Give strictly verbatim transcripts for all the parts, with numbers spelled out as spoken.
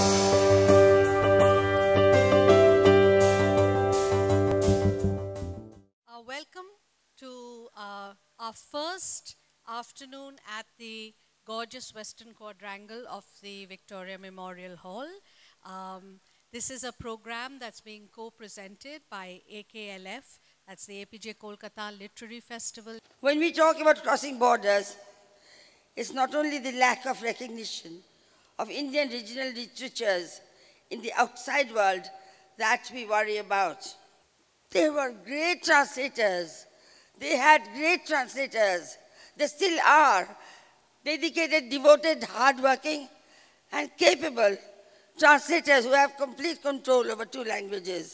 Uh, welcome to uh, our first afternoon at the gorgeous Western Quadrangle of the Victoria Memorial Hall. Um, this is a program that's being co-presented by A K L F, that's the A P J Kolkata Literary Festival. When we talk about crossing borders, it's not only the lack of recognition of Indian regional literatures in the outside world that we worry about. They were great translators. They had great translators. They still are dedicated, devoted, hardworking, and capable translators who have complete control over two languages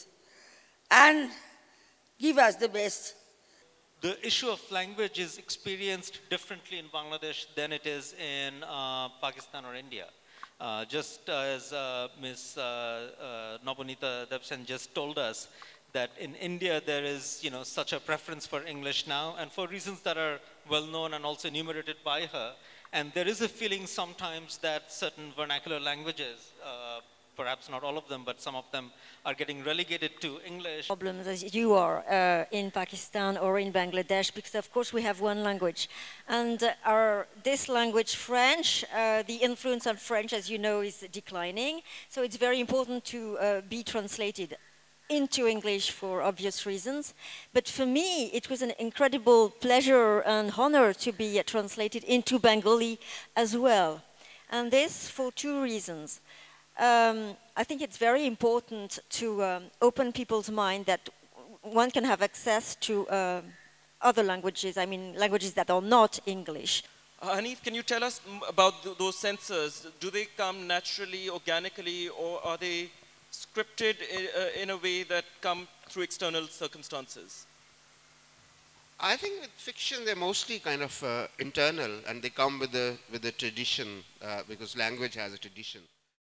and give us the best. The issue of language is experienced differently in Bangladesh than it is in uh, Pakistan or India. Uh, just as uh, Miz Uh, uh, Nobonita Devsen just told us, that in India there is, you know, such a preference for English now, and for reasons that are well known and also enumerated by her. And there is a feeling sometimes that certain vernacular languages, uh, perhaps not all of them, but some of them are getting relegated to English. Problems as you are uh, in Pakistan or in Bangladesh, because of course we have one language. And uh, our, this language, French, uh, the influence on French, as you know, is declining. So it's very important to uh, be translated into English for obvious reasons. But for me, it was an incredible pleasure and honor to be uh, translated into Bengali as well. And this for two reasons. Um, I think it's very important to um, open people's mind that one can have access to uh, other languages, I mean languages that are not English. Uh, Hanif, can you tell us about th those sensors? Do they come naturally, organically, or are they scripted in, uh, in a way that come through external circumstances? I think with fiction they're mostly kind of uh, internal, and they come with the with the tradition, uh, because language has a tradition.